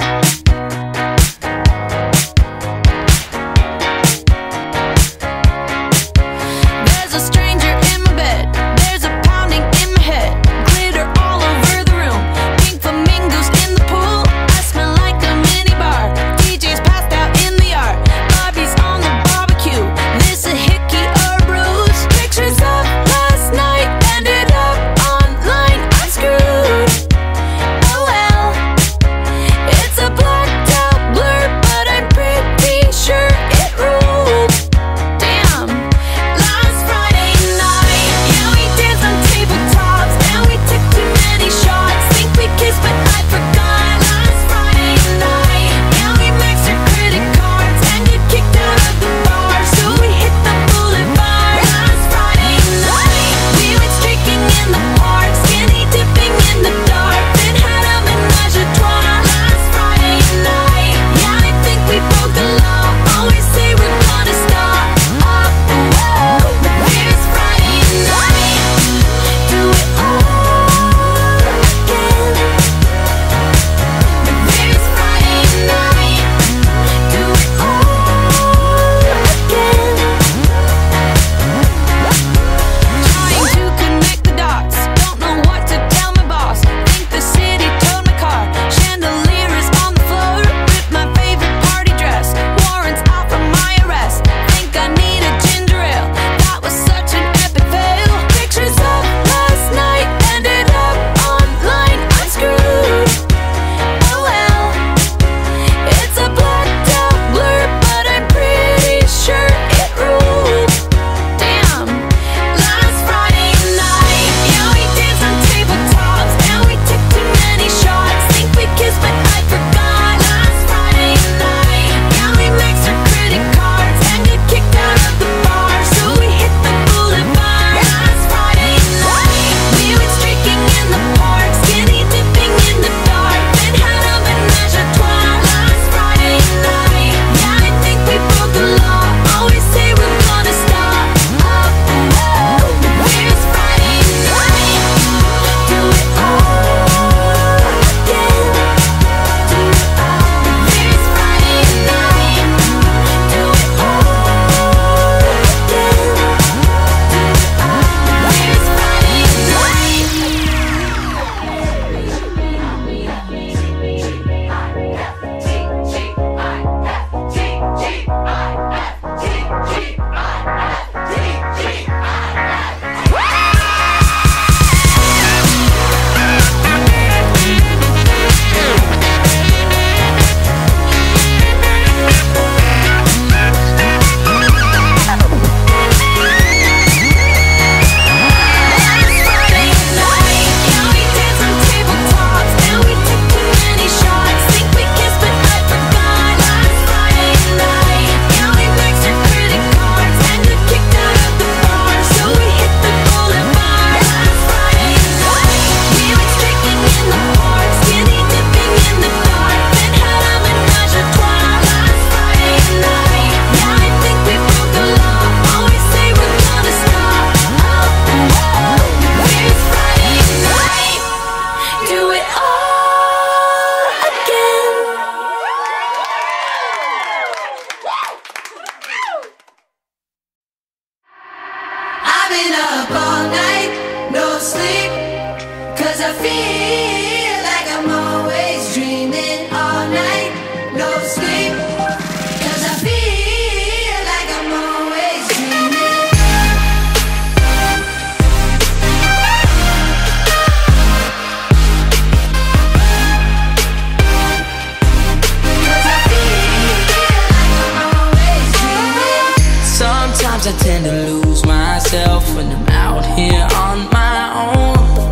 I tend to lose myself when I'm out here on my own.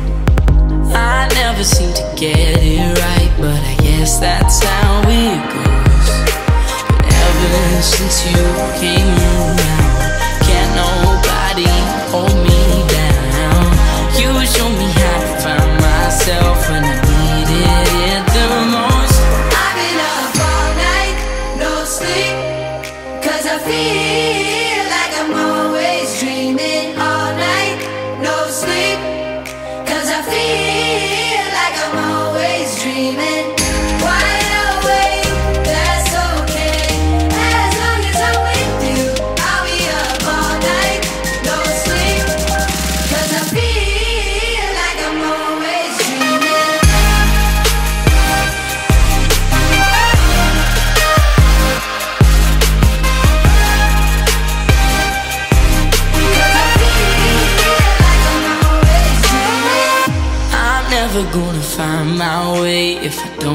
I never seem to get it right, but I guess that's how it goes. But ever since you came around, can't nobody hold me down. You show me how to find myself when I needed it the most. I've been up all night, no sleep, 'cause I feel like I'm always dreaming. All night, no sleep, 'cause I feel like I'm always dreaming. Why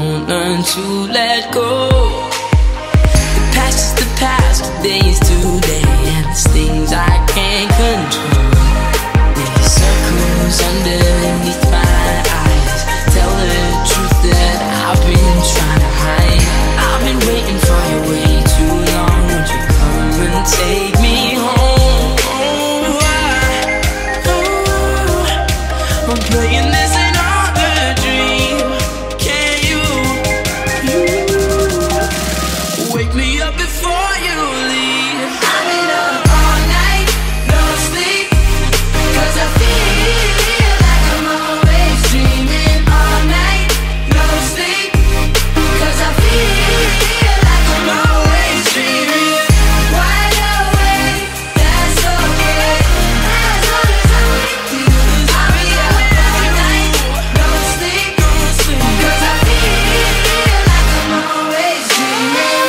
don't learn to let go. The past is the past, today is today, and there's things I can't control. Many circles underneath my eyes tell the truth that I've been trying to hide. I've been waiting for you way too long. Would you come and take me home? I'm playing this another dream. Can you wake me up before you leave? I've been up all night, no sleep, 'cause I feel like I'm always dreaming. All night, no sleep, 'cause I feel like I'm always dreaming. Wide awake, that's okay, as long as I'm with you. I'll be up all night, no sleep, 'cause I feel like I'm always dreaming.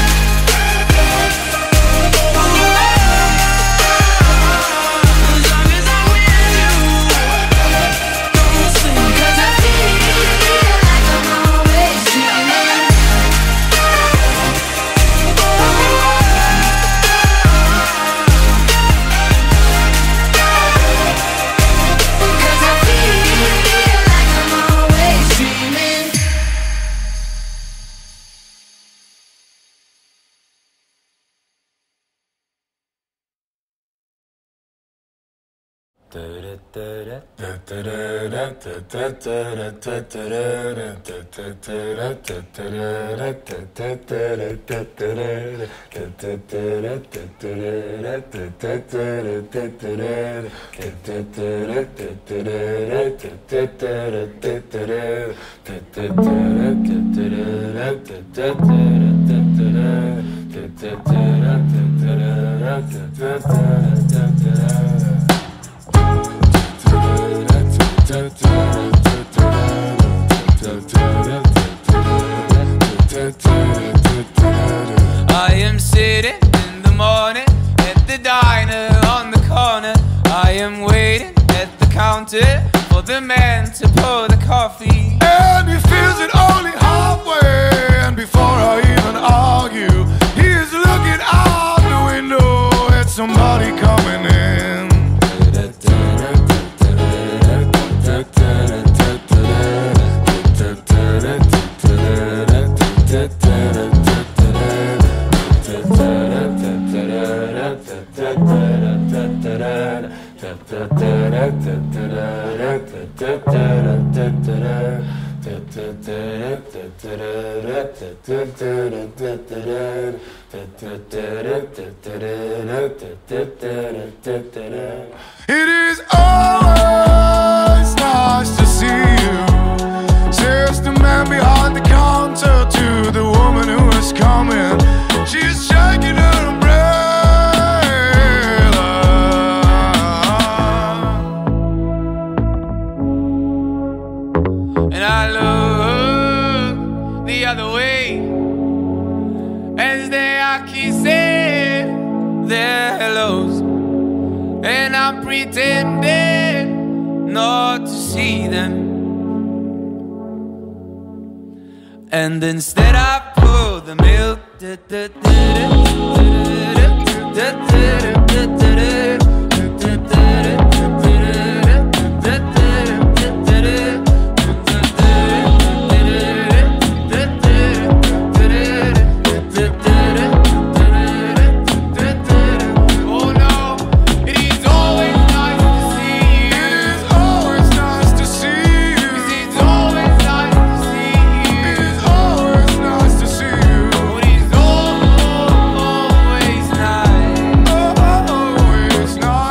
I am sitting in the morning at the diner on the corner. I am waiting at the counter for the man to pour the coffee. And he feels it only halfway, and before I even argue, he is looking out the window at somebody coming in. It is always nice to see you, says the man behind the counter to the woman who is coming. She's shaking her umbrella, And I look the other way as they are kissing their hellos, and I'm pretending not to see them. And instead I pour the milk. Oh no, it is always nice to see you. it is always nice to see you. It's always nice to see you. It is always nice to see you. But it's always nice. Always nice.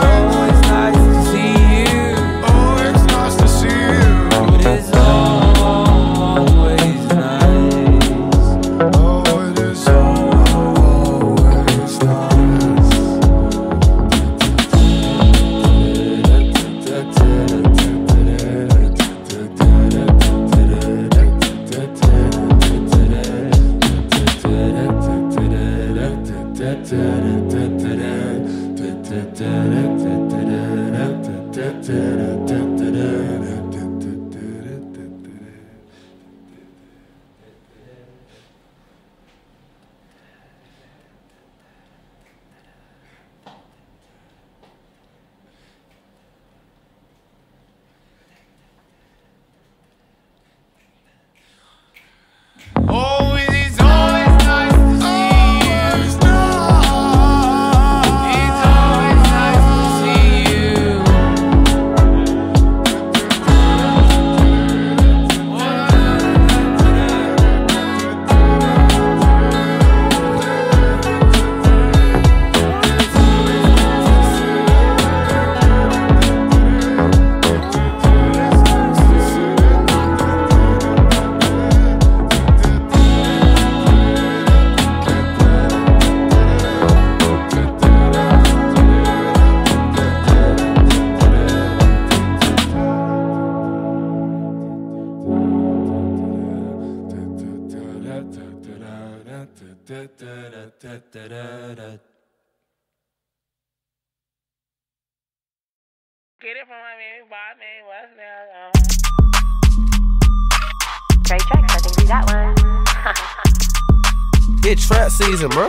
Get it from my baby, boss name, what's now? Great tracks, I think we got one. It's trap season, bro.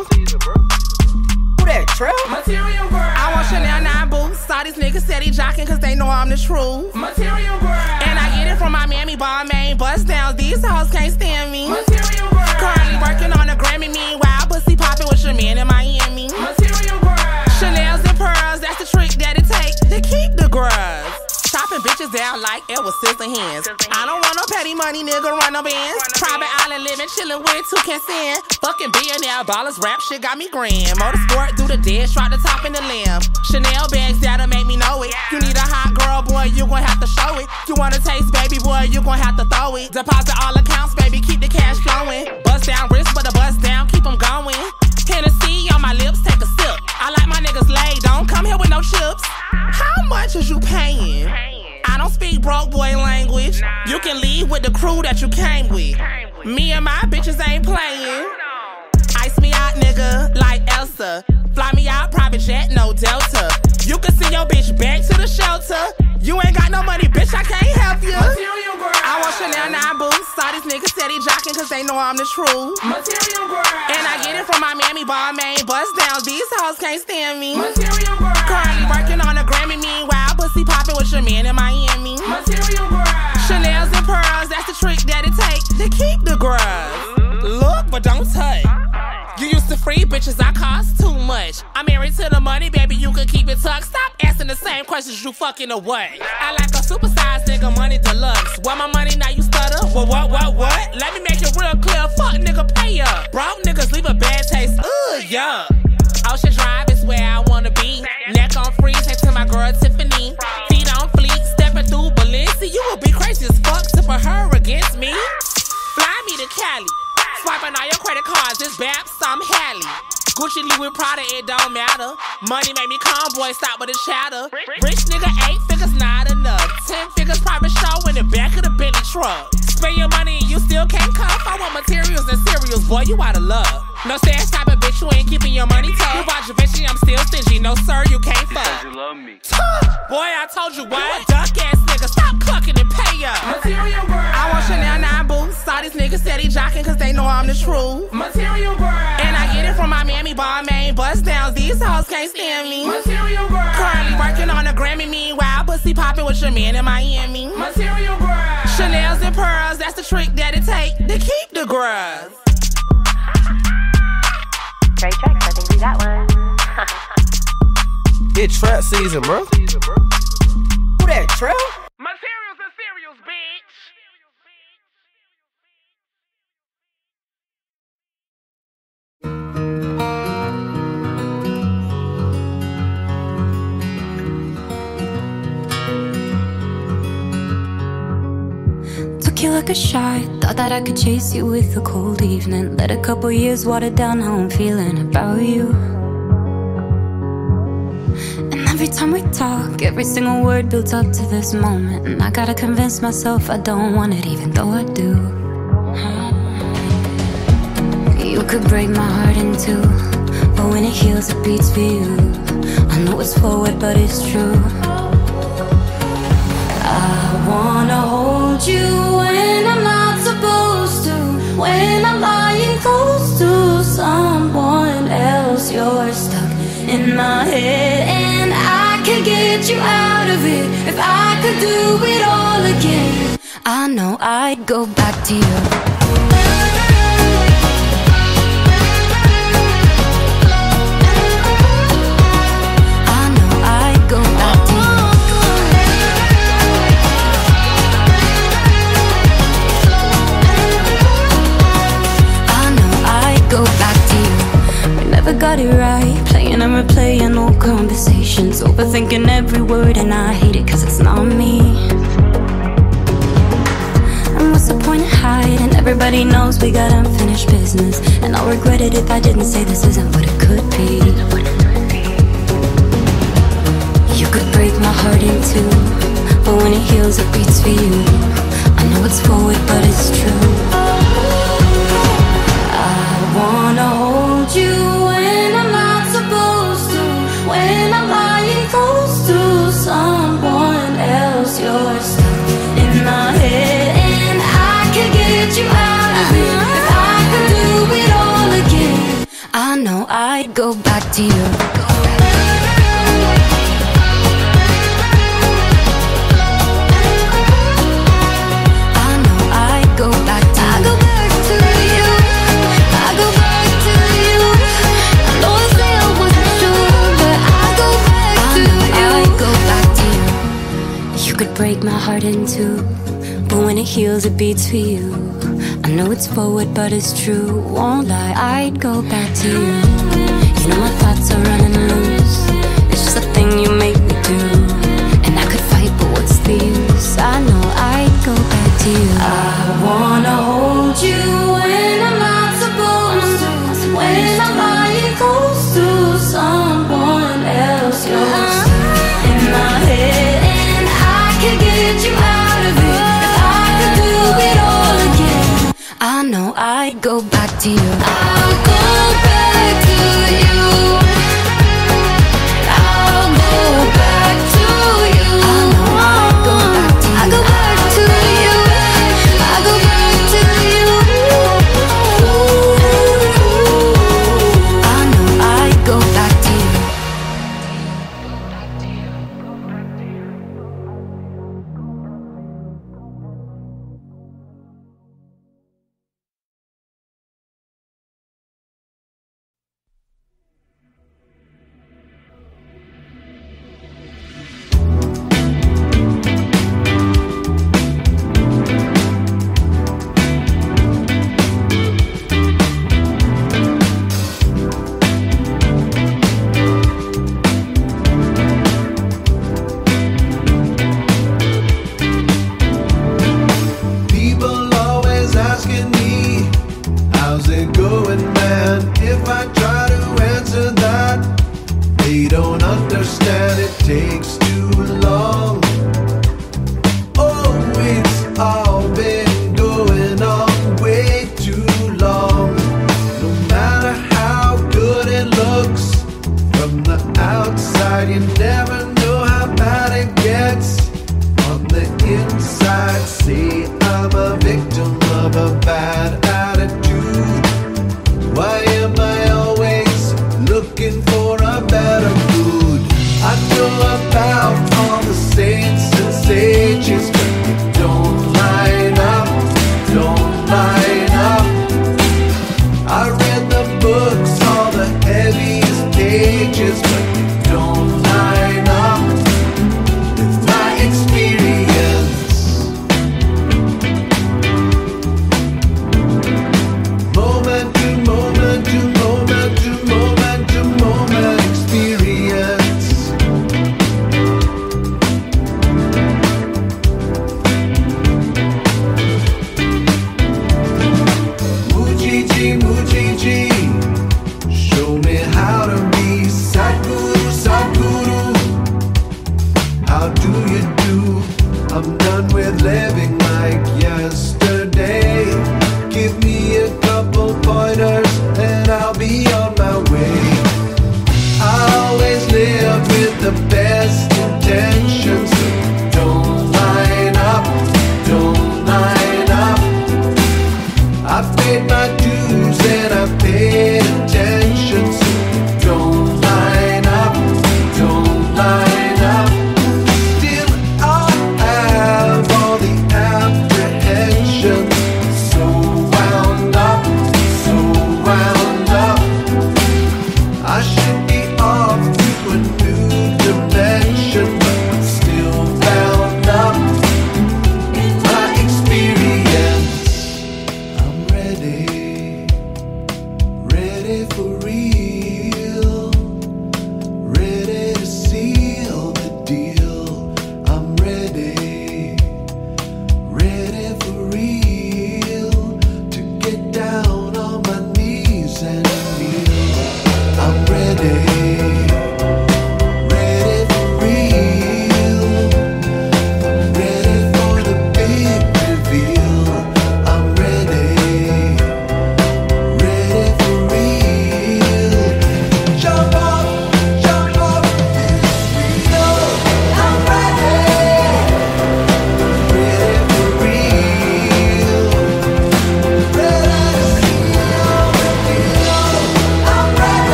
Who that, Trap? Material girl. I want Chanel 9 boots. Saw these niggas steady jocking cause they know I'm the truth. Material girl. And I get it from my mammy, ball main bust downs. These hoes can't stand me. Material girl. Currently working on a Grammy, meanwhile pussy popping with your man in Miami. Material girl. Chanel's and pearls, that's the trick that it take to keep the grubs. Chopping bitches down like it was sister hands. I don't want no petty money, nigga, run no bands. Private island living, chillin' with two can stand. Fucking billionaire ballers, rap shit got me grand. Motorsport through the dead, strike the top in the lamb. Chanel bags that'll make me know it. You need a hot girl, boy, you gon' have to show it. You wanna taste, baby, boy, you gon' have to throw it. Deposit all accounts, baby, keep the cash flowing. Bust down wrist, but the bust down, keep them going. Hennessy on my lips, take a sip. I like my niggas laid, don't come here with no chips. How much is you paying? I don't speak broke boy language. You can leave with the crew that you came with. Me and my bitches ain't playing. Ice me out, nigga, like Elsa. Fly me out, private jet, no Delta. You can send your bitch back to the shelter. You ain't got no money, bitch, I can't help you. Material girl. I want Chanel 9 boots. Saw these niggas steady jocking cause they know I'm the truth. Material girl. And I get it from my mammy, ball main bust downs. These hoes can't stand me. Material girl. Currently working on a Grammy, meanwhile pussy popping with your man in Miami. Material girl. Chanel's and pearls, that's the trick that it take to keep the grubs. Look, but don't touch. You used to free bitches, I cost too much. I'm married to the money, baby, you can keep it tucked. Stop asking the same questions, you fucking away. I like a supersized nigga, money deluxe. Want my money, now you stutter? Well, what? Let me make it real clear, fuck nigga, pay up. Broke niggas leave a bad taste, yeah. Ocean Drive is where I wanna be. Neck on freeze, next to my girl Tiffany. Feet on fleek, stepping through Balenci. You would be crazy as fuck to put her against me. Fly me to Cali. Swiping all your credit cards, this Babs, I'm Hallie. Gucci, Louis, Prada, it don't matter. Money make me calm, boy, stop with the chatter. Rich nigga, 8 figures, not enough. 10 figures, private show in the back of the Bentley truck. Spend your money and you still can't cuff. I want materials and cereals, boy, you out of love. No stash type of bitch, you ain't keeping your money tough. You bought Givenchy, I'm still stingy. No sir, you can't fuck. You love me. Boy, I told you what? Duck ass nigga, stop clucking and pay up. Material girl. I want Chanel 9 boots. Saw these niggas steady jocking cause they know I'm the truth. Material girl. And I get it from my mammy, ball main bust downs. These hoes can't stand me. Material girl. Currently working on a Grammy, meanwhile pussy popping with your man in Miami. Material girl. Chanel's and pearls, that's the trick that it take to keep the grubs. Great tracks, I think we got one. It's trap season, bro. Who that, Trap? Materials and cereals, bitch. Took you like a shot, thought that I could chase you with a cold evening. Let a couple years water down how I'm feeling about you. And every time we talk, every single word builds up to this moment. And I gotta convince myself I don't want it, even though I do. You could break my heart in two, but when it heals it beats for you. I know it's forward but it's true. I wanna hold you when I'm not supposed to, when I'm lying close to someone else. You're stuck in my head and I could get you out of it if I could do it all again. I know I'd go back to you. Got it right, playing and replaying old conversations, overthinking every word, and I hate it cause it's not me. And what's the point of hiding? Everybody knows we got unfinished business, and I'll regret it if I didn't say this isn't what it could be. You could break my heart in two, but when it heals it beats for you. I know it's forward but it's true. I wanna hold I'd go back to you. Go back to you. I go back to you. I go back to you. I know I say I wasn't sure, but I go back to you. I go back to you. You could break my heart in two, but when it heals, it beats for you. I know it's forward, but it's true. Won't lie, I'd go back to you. You know my thoughts are running loose. It's just a thing you make me do, and I could fight, but what's the use? I know I'd go back to you. I wanna hold you when I'm not supposed to, when I'm lying close to someone else. You're still in my head, and I could get you out of it if I could do it all again. I know I'd go back to you. I'll go back to you. I'll go back to you. I know I'd go back to you. I go back to you. I go back to you. I know I'd go back to you. About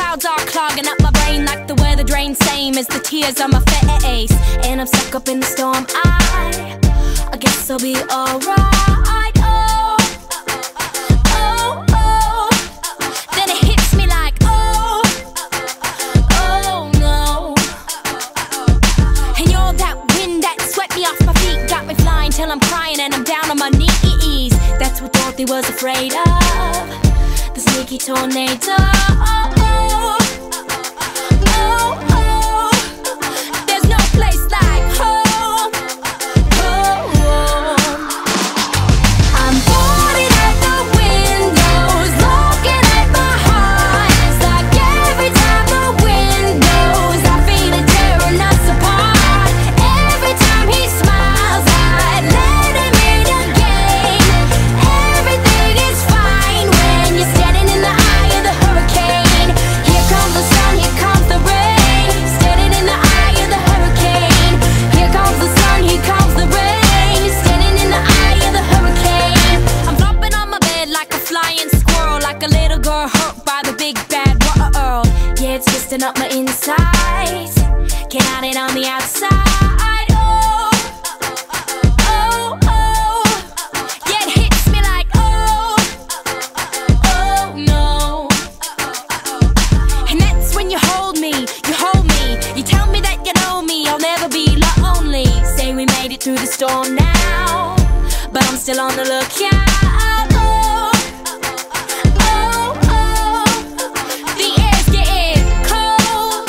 clouds are clogging up my brain like the weather drain, same as the tears on my face. And I'm stuck up in the storm. I guess I'll be alright. Oh, oh, oh. Then it hits me like, oh, oh no. And you're that wind that swept me off my feet, got me flying till I'm crying and I'm down on my knees. That's what Dorothy was afraid of, the sneaky tornado. Oh, oh, oh, oh. There's no place like home. Oh, oh. I'm boarded at the windows, looking at my heart. It's like every time the wind blows, I feel it tearing us apart. Every time he smiles, I let him in again. Everything is fine when you're standing in the eye of the hurricane. Here comes the sun, here comes the rain. Standing in the eye of the hurricane. Here comes the sun, here comes the rain. Standing in the eye of the hurricane. I'm flopping on my bed like a flying squirrel, like a little girl hurt by the big bad world. Yeah, it's twisting up my insides, can't hide it on the outside. Oh, oh, oh. Yeah, it hits me like, oh, oh no. And that's when you hold me, you tell me that you know me, I'll never be lonely. Say we made it through the storm now, but I'm still on the lookout. Oh, oh, oh. The air's getting cold,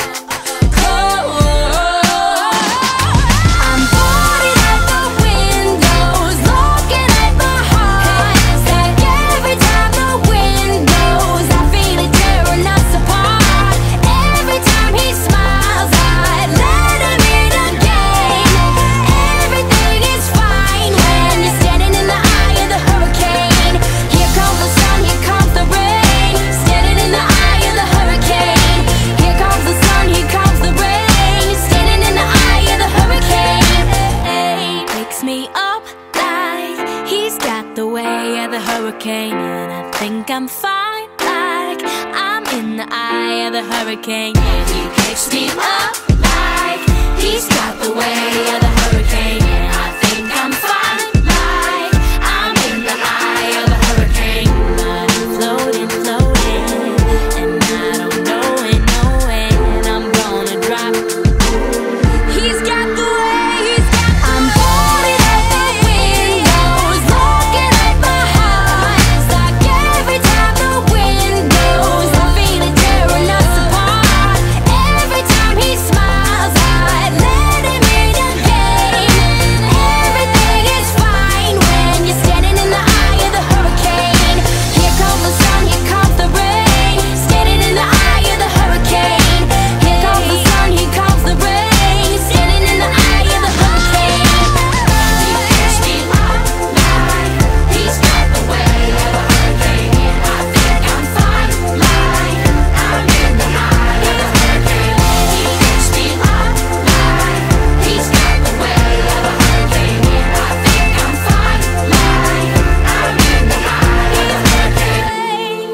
cold. I'm boarded at the windows, looking at my heart. It's like every time the wind blows, I feel it tearing us apart. Every time he smiles, I let him in again. Everything is fine when you're standing in the eye of the hurricane. Here comes the sun, here comes the rain. Standing in the eye of the hurricane. Here comes the sun, here comes the rain. Standing in the eye of the hurricane. Hey, picks me up like he's got the way of the hurricane. And I think I'm fine like I'm in the eye of the hurricane. And he picks me up like he's got the way of the hurricane. And I think I'm fine like I'm in the eye of the hurricane. But I'm floating, floating, and I don't know when I'm gonna drop. He's got the way, he's got the I'm boarded at the windows, looking at my heart. It's like every time the wind blows, I feel it tearing us apart. Every time he smiles, I let him in again. Everything is fine when you're standing in the eye of the hurricane. Here comes the sun, here comes the rain. Standing in the eye of the hurricane. Here comes the sun, here comes the rain. Standing in the eye of the hurricane. He picks me up like he's got the way of the hurricane. And I think I'm fine like I'm in the eye of the hurricane. He picks me up like he's got the way of the hurricane. And I think I'm fine like I'm in the eye of the hurricane.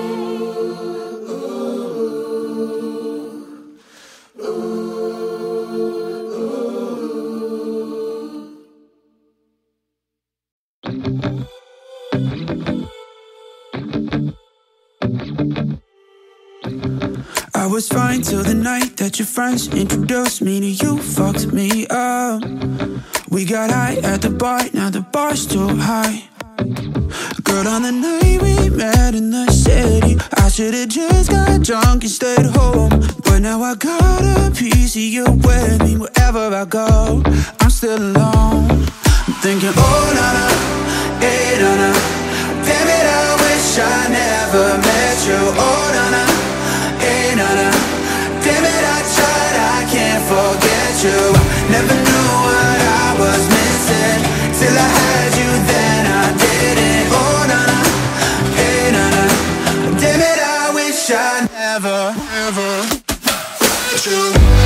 I was fine till the night that your friends introduced me to you, fucked me up. We got high at the bar, now the bar's too high. Girl, on the night we met in the city, I should've just got drunk and stayed home. But now I got a piece of you with me wherever I go. I'm still alone. I'm thinking, oh na na, hey na na. Damn it, I wish I never met you. Oh na na, hey na na. Damn it, I tried, I can't forget you. Never knew what I was missing till I had you, then I didn't. Oh na na, hey na na. Damn it, I wish I never, ever met you.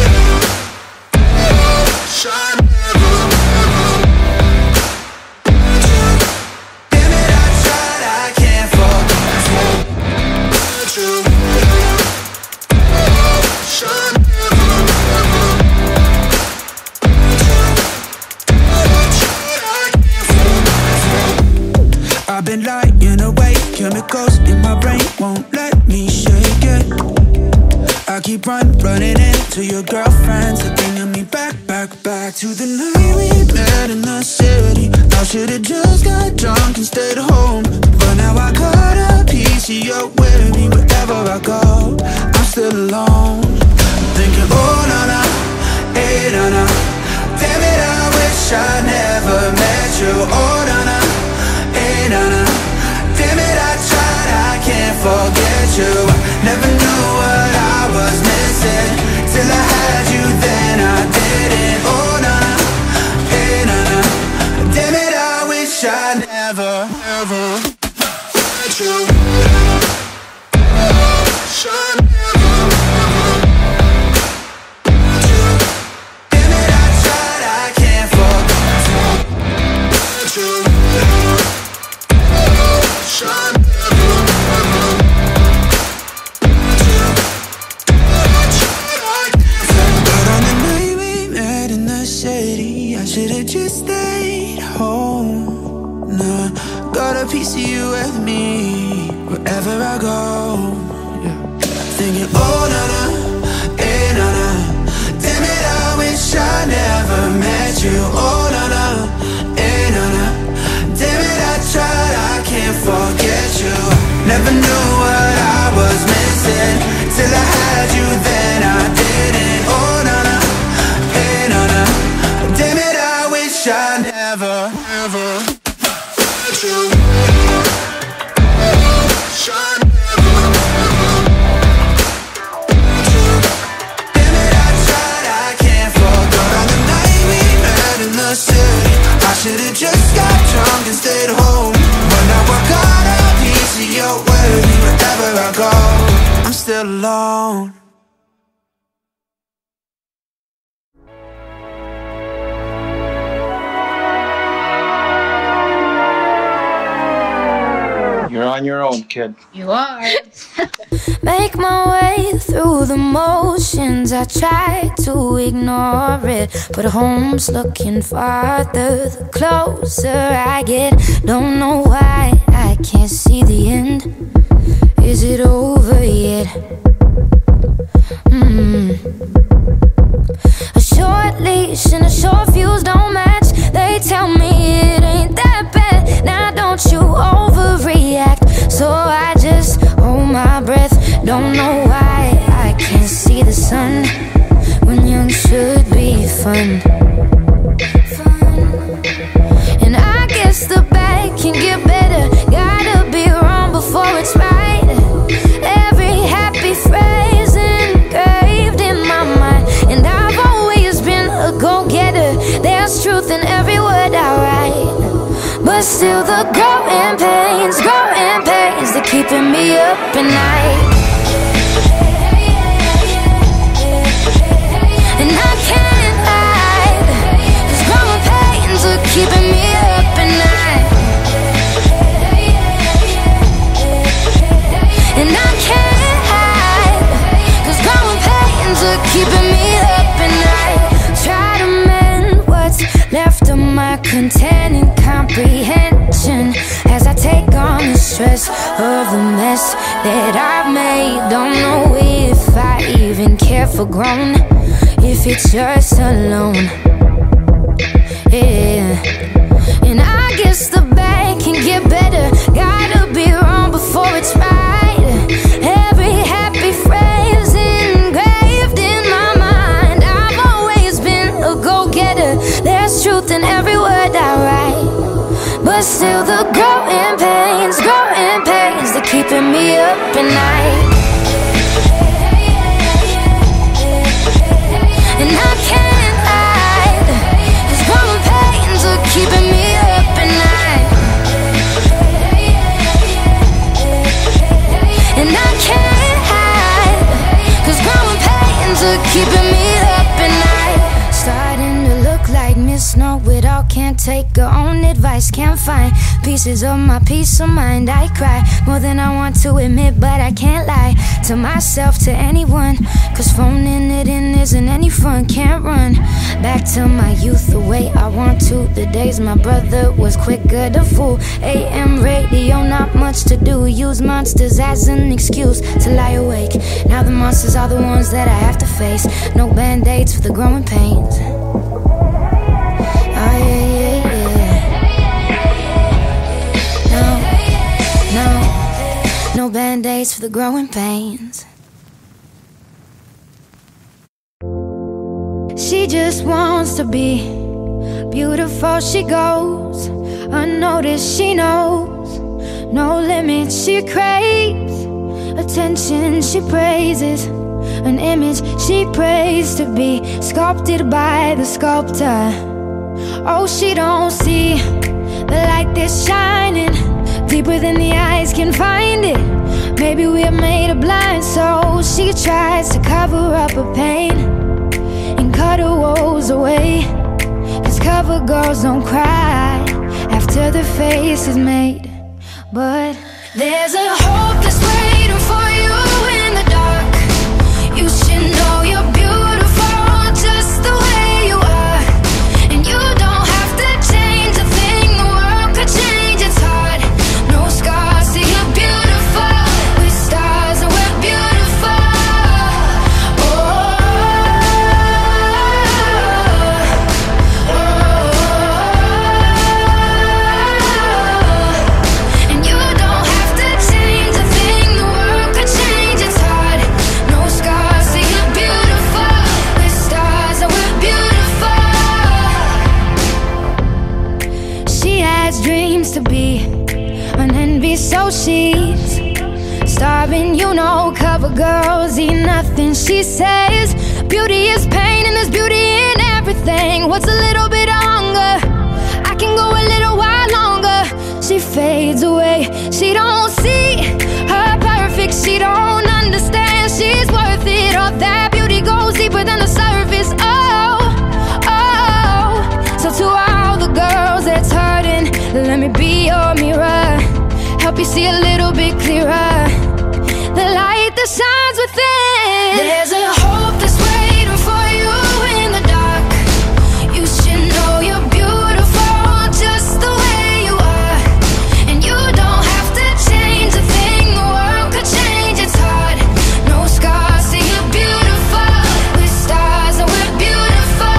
Wish I never, ever met you. Damn it, I tried, I can't forget you. keep running into your girlfriends. They're bringing me back to the night we met in the city. I should've just got drunk and stayed home, but now I got a piece of you with me wherever I go. I'm still alone. I'm thinking, oh na na, hey na na, damn it, I wish I never met you. Oh na na, hey na na, damn it, I tried, I can't forget you. Never knew what I was missing till I had you, then I didn't. Oh na na, hey na na, damn it, I wish I never ever met you. Wish I never met you. Damn it, I tried, I can't forget you. Wish I never met you. But on the night we met in the city, I should've just stayed home. Nah, got a piece of you with me wherever I go. Yeah. Thinking, oh na na, eh na na, damn it, I wish I never met you. Oh na na, eh na na, damn it, I tried, I can't forget you. Never knew what I was missing till I had you, then I didn't. Oh na na, eh na na, damn it, I wish I never ever met you. Wish I never met you. Damn it, I tried, I can't forget. On the night we met in the city, I should've just got drunk and stayed home, but now I got a piece of you with me wherever I go. I'm still alone. You're on your own, kid. You are. Make my way through the motions. I try to ignore it, but home's looking farther the closer I get. Don't know why I can't see the end. Is it over yet? A short leash and a short fuse don't match. They tell me it ain't that bad. Now don't you overreact. So I just hold my breath. Don't know why I can't see the sun when young should be fun. And I guess the bad can get better. Gotta be wrong before it's right. Every happy phrase engraved in my mind, and I've always been a go-getter. There's truth in every word I write, but still the growing pains, they're keeping me up at night. And I can't hide, 'cause growing pains are keeping me up at night. And I can't hide, 'cause growing pains are keeping me up at night. Try to mend what's left of my containing comprehension as I take on the stress of the mess that I've made. Don't know if I even care for grown, if it's just alone. Yeah. And I guess the bad can get better. Gotta be wrong before it's right. Every happy phrase engraved in my mind. I've always been a go-getter. There's truth in every word I write, but still the growing pains, they're keeping me up at night. And I can't hide, 'cause growing pains are keeping me up at night. And I can't hide, 'cause growing pains are keeping me up at night. Starting to look like Miss Snow without can't take her own advice. Can't find pieces of my peace of mind. I cry more than I want to admit, but I can't lie to myself, to anyone, cause phoning it in isn't any fun. Can't run back to my youth the way I want to. The days my brother was quicker to fool. AM radio, not much to do. Use monsters as an excuse to lie awake. Now the monsters are the ones that I have to face. No band-aids for the growing pains. Oh yeah, yeah, yeah. No band-aids for the growing pains. She just wants to be beautiful. She goes unnoticed. She knows no limits. She craves attention. She praises an image she prays to be sculpted by the sculptor. Oh, she don't see the light that's shining deeper than the eyes can find it. Maybe we're made of blind, so she tries to cover up her pain and cut her woes away. Cause cover girls don't cry after their face is made. But there's a hope that's waiting for you in the dark. You should know you're beautiful just the way you are. And you don't have to change a thing, the world could change, it's hard. No scars, see you're beautiful. With stars and we're beautiful. And you don't have to change a thing, the world could change, it's hard. No scars, see you're beautiful. With stars and we're beautiful. She has dreams to be an envy, so she's starving, you know. Cover girls eat nothing. She says beauty is pain and there's beauty in everything. What's a little bit of hunger? I can go a little while longer. She fades away. She don't see her perfect. She don't understand she's worth it. All that beauty goes deeper than the surface. Oh, oh. So to all the girls that's hurting, let me be your mirror. Help you see a little bit clearer. The light that shines within. There's a hope that's waiting for you in the dark. You should know you're beautiful just the way you are. And you don't have to change a thing, the world could change, it's hard. No scars, see you're beautiful. With stars and we're beautiful.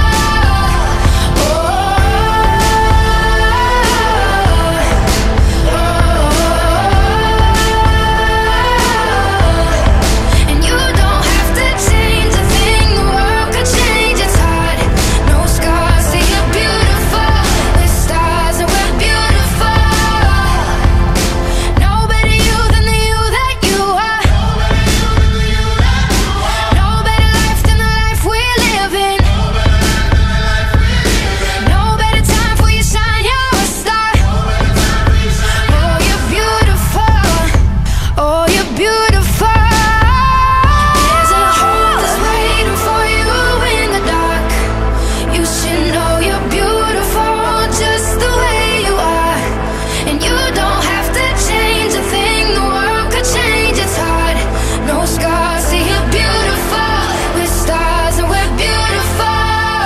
And you don't have to change a thing, the world could change, it's hard. No scars, see you're beautiful. With stars and we're beautiful. No better you than the you that you are. No better life than the life we're living. No better time for you shine, you're a star. Oh, you're beautiful. Oh, you're beautiful. There's a hope that's waiting for you in the dark. You should know you're beautiful just the way you are. And you don't have to change a thing, the world could change, it's hard. No scars, see you're beautiful. With stars and we're beautiful.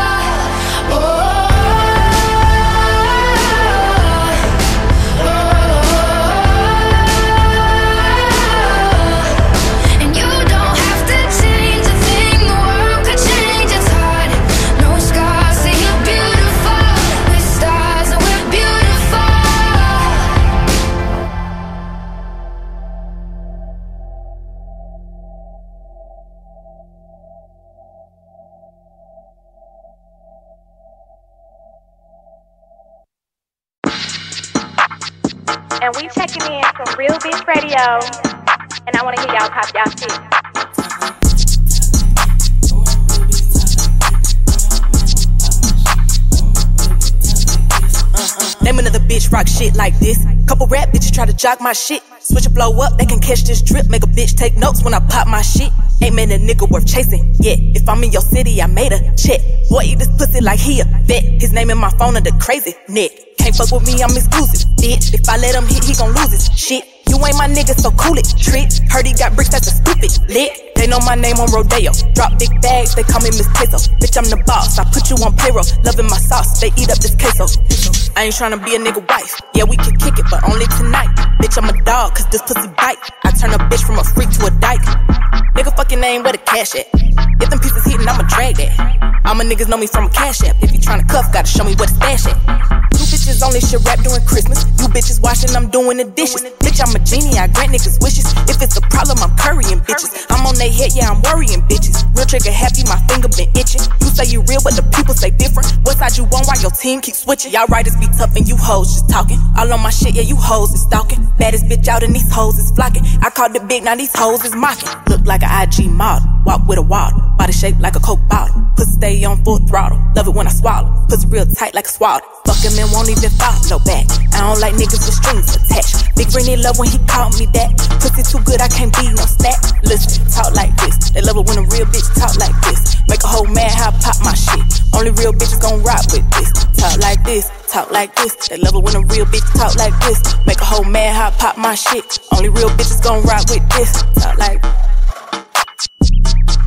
And you don't have to change a thing, the world could change, it's hard. No scars, see you're beautiful. With stars and we're beautiful. And we checking in from Real Bitch Radio. And I want to hear y'all pop y'all shit. Name another bitch rock shit like this. Couple rap bitches try to jock my shit. Switch a blow up, they can catch this drip. Make a bitch take notes when I pop my shit. Ain't man a nigga worth chasing, yeah. If I'm in your city, I made a check. Boy, eat this pussy like he a vet. His name in my phone under crazy Nick. Can't fuck with me, I'm exclusive, bitch. If I let him hit, he gon' lose his shit. You ain't my nigga, so cool it, trick. Heard he got bricks, that's a stupid lick. They know my name on Rodeo. Drop big bags, they call me Miss Peso. Bitch, I'm the boss, I put you on payroll. Loving my sauce, they eat up this queso. I ain't tryna be a nigga wife. Yeah, we can kick it, but only tonight. Bitch, I'm a dog, cause this pussy bite. I turn a bitch from a freak to a dyke. Nigga fucking name, where the cash at? If them pieces hitting, I'ma drag that. All my niggas know me from a cash app. If you tryna cuff, gotta show me where the stash at. You bitches only shit rap during Christmas. You bitches watching, I'm doing the dishes. Bitch, I'm a genie, I grant niggas wishes. If it's a problem, I'm currying bitches. I'm on they head, yeah, I'm worrying bitches. Real trigger happy, my finger been itching. You say you real, but the people say different. What side you on, why your team keep switching? Y'all writers be tough and you hoes just talking. All on my shit, yeah, you hoes is stalking. Baddest bitch out and these hoes is flocking. I called it big, now these hoes is mocking. Look like an IG model, walk with a waddle. Body shaped like a Coke bottle. Pussy stay on full throttle. Love it when I swallow. Pussy real tight like a swaddle. Fuck him and won't even follow back. I don't like niggas with strings attached. Big Rennie love when he called me that. Pussy too good, I can't be no snack. Listen, talk like this. They love it when a real bitch talk like this. Make a whole mad how I pop my shit. Only real bitches gon' rock with this. Talk like this, talk like this. They love it when a real bitch talk like this. Make a whole mad how I pop my shit. Only real bitches gon' rock with this. Talk like